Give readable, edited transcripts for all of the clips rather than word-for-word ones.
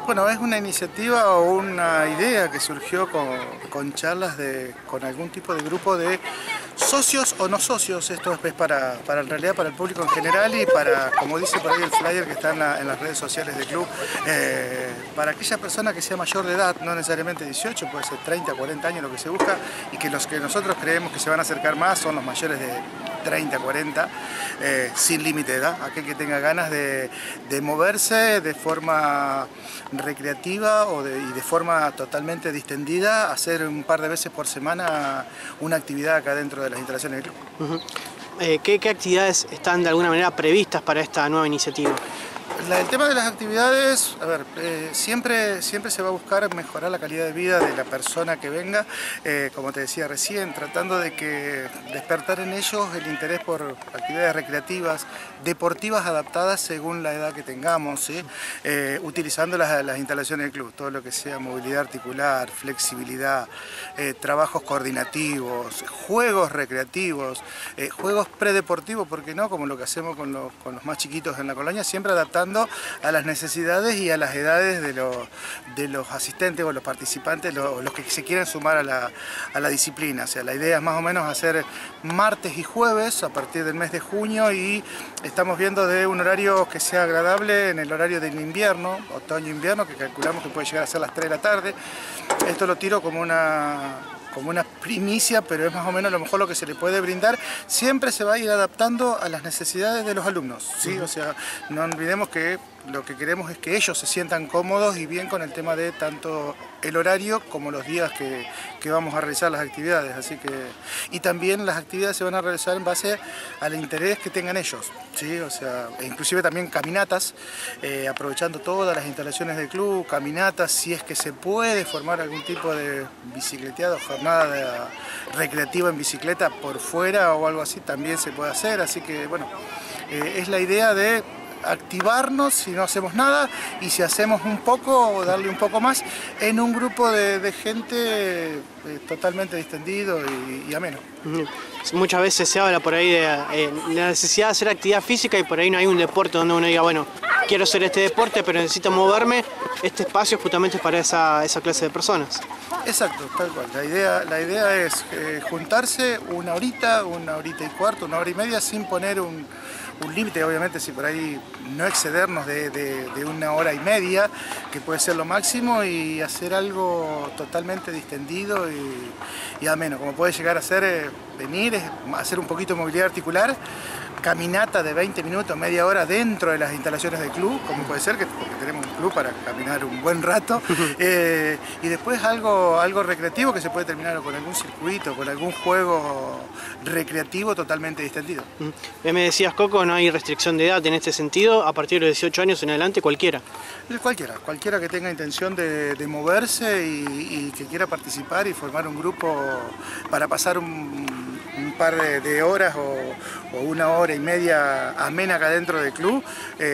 Bueno, es una iniciativa o una idea que surgió con charlas con algún tipo de grupo de socios o no socios. Esto es para en realidad para el público en general y para, como dice por ahí el flyer que está en las redes sociales del club, para aquella persona que sea mayor de edad, no necesariamente 18, puede ser 30, 40 años lo que se busca, y que los que nosotros creemos que se van a acercar más son los mayores de 30, 40, sin límite de edad, aquel que tenga ganas de moverse de forma recreativa y de forma totalmente distendida, hacer un par de veces por semana una actividad acá dentro de las instalaciones del club. ¿Qué actividades están de alguna manera previstas para esta nueva iniciativa? El tema de las actividades, a ver, siempre se va a buscar mejorar la calidad de vida de la persona que venga, como te decía recién, tratando de despertar en ellos el interés por actividades recreativas, deportivas adaptadas según la edad que tengamos, ¿sí? Utilizando las instalaciones del club, todo lo que sea movilidad articular, flexibilidad, trabajos coordinativos, juegos recreativos, juegos predeportivos, ¿por qué no? Como lo que hacemos con los más chiquitos en la colonia, siempre adaptando a las necesidades y a las edades de los asistentes o los participantes, los que se quieren sumar a la disciplina. O sea, la idea es más o menos hacer martes y jueves a partir del mes de junio, y estamos viendo de un horario que sea agradable en el horario del invierno, otoño-invierno, que calculamos que puede llegar a ser las 3 de la tarde. Esto lo tiro como una primicia, pero es más o menos a lo mejor lo que se le puede brindar. Siempre se va a ir adaptando a las necesidades de los alumnos, ¿sí? O sea, no olvidemos que lo que queremos es que ellos se sientan cómodos y bien con el tema de tanto el horario como los días que vamos a realizar las actividades. Así que, y también las actividades se van a realizar en base al interés que tengan ellos, ¿sí? O sea, inclusive también caminatas, aprovechando todas las instalaciones del club, caminatas, si es que se puede formar algún tipo de bicicleteado, jornada recreativa en bicicleta por fuera o algo así, también se puede hacer. Así que bueno, es la idea de activarnos si no hacemos nada, y si hacemos un poco, darle un poco más en un grupo de gente totalmente distendido y ameno. Muchas veces se habla por ahí de la necesidad de hacer actividad física, y por ahí no hay un deporte donde uno diga, bueno, quiero hacer este deporte pero necesito moverme. Este espacio es justamente para esa clase de personas. Exacto, tal cual. La idea es juntarse una horita y cuarto, una hora y media, sin poner un límite, obviamente, si por ahí no excedernos de una hora y media, que puede ser lo máximo, y hacer algo totalmente distendido y ameno, como puede llegar a ser venir, hacer un poquito de movilidad articular, caminata de 20 minutos, media hora dentro de las instalaciones del club, como puede ser, porque tenemos un club para caminar un buen rato, y después algo recreativo que se puede terminar con algún circuito, con algún juego recreativo totalmente distendido. Me decías, Coco, no hay restricción de edad en este sentido, a partir de los 18 años en adelante cualquiera. Cualquiera que tenga intención de moverse y que quiera participar y formar un grupo para pasar un par de horas o una hora y media amena acá dentro del club,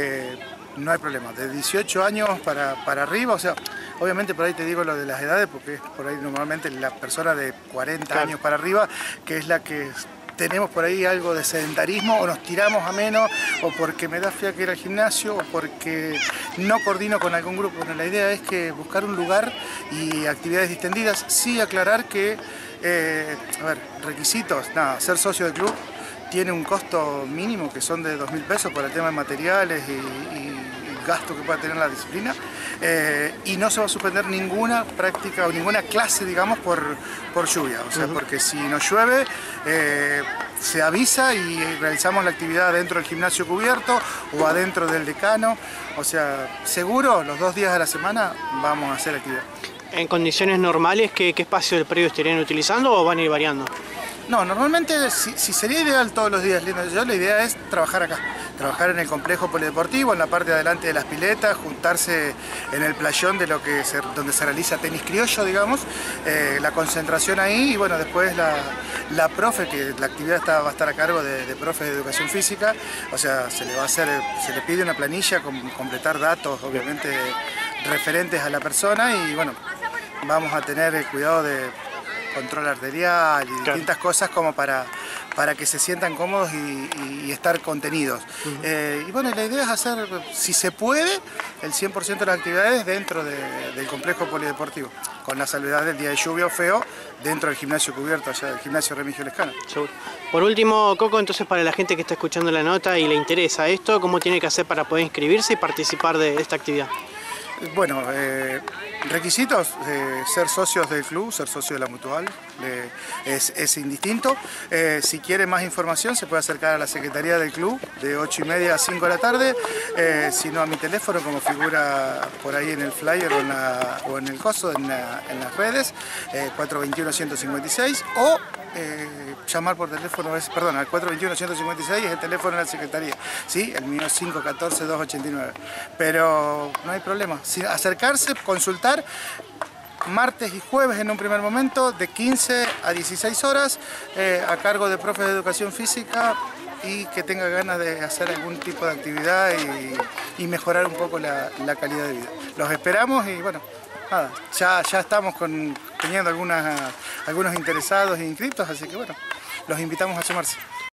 no hay problema. De 18 años para arriba, o sea, obviamente por ahí te digo lo de las edades, porque es por ahí normalmente la persona de 40 años para arriba, que es la que tenemos por ahí algo de sedentarismo, o nos tiramos a menos, o porque me da fiaca ir al gimnasio, o porque no coordino con algún grupo. Bueno, la idea es que buscar un lugar y actividades distendidas. Sí, aclarar que, a ver, requisitos, nada, ser socio del club tiene un costo mínimo que son de 2.000 pesos por el tema de materiales y gasto que pueda tener la disciplina, y no se va a suspender ninguna práctica o ninguna clase, digamos, por lluvia. O sea, porque si nos llueve, se avisa y realizamos la actividad dentro del gimnasio cubierto o adentro del decano. O sea, seguro los 2 días a la semana vamos a hacer actividad. En condiciones normales, ¿qué espacio del predio estarían utilizando o van a ir variando? No, normalmente si sería ideal todos los días, la idea es trabajar acá, trabajar en el complejo polideportivo, en la parte de adelante de las piletas, juntarse en el playón donde se realiza tenis criollo, digamos, la concentración ahí, y bueno, después la profe, que la actividad va a estar a cargo de profe de educación física, o sea, se le pide una planilla con completar datos, obviamente, referentes a la persona, y bueno, vamos a tener el cuidado de control arterial y distintas cosas como para para que se sientan cómodos y estar contenidos. Y bueno, la idea es hacer, si se puede, el 100% de las actividades dentro del complejo polideportivo, con la salvedad del día de lluvia o feo, dentro del gimnasio cubierto, allá del gimnasio Remigio Lescano. Seguro. Por último, Coco, entonces para la gente que está escuchando la nota y le interesa esto, ¿cómo tiene que hacer para poder inscribirse y participar de esta actividad? Bueno, requisitos, ser socios del club, ser socio de la Mutual, es indistinto. Si quiere más información se puede acercar a la Secretaría del club de 8:30 a 5 de la tarde, si no a mi teléfono como figura por ahí en el flyer o en el coso, en las redes, 421-156 o llamar por teléfono, al 421-156 es el teléfono de la Secretaría, ¿sí? El mío es 514-289, pero no hay problema, acercarse, consultar, martes y jueves en un primer momento, de 15 a 16 horas, a cargo de profes de educación física y que tenga ganas de hacer algún tipo de actividad y mejorar un poco la calidad de vida. Los esperamos y bueno, nada, ya estamos teniendo algunos interesados e inscritos, así que bueno, los invitamos a sumarse.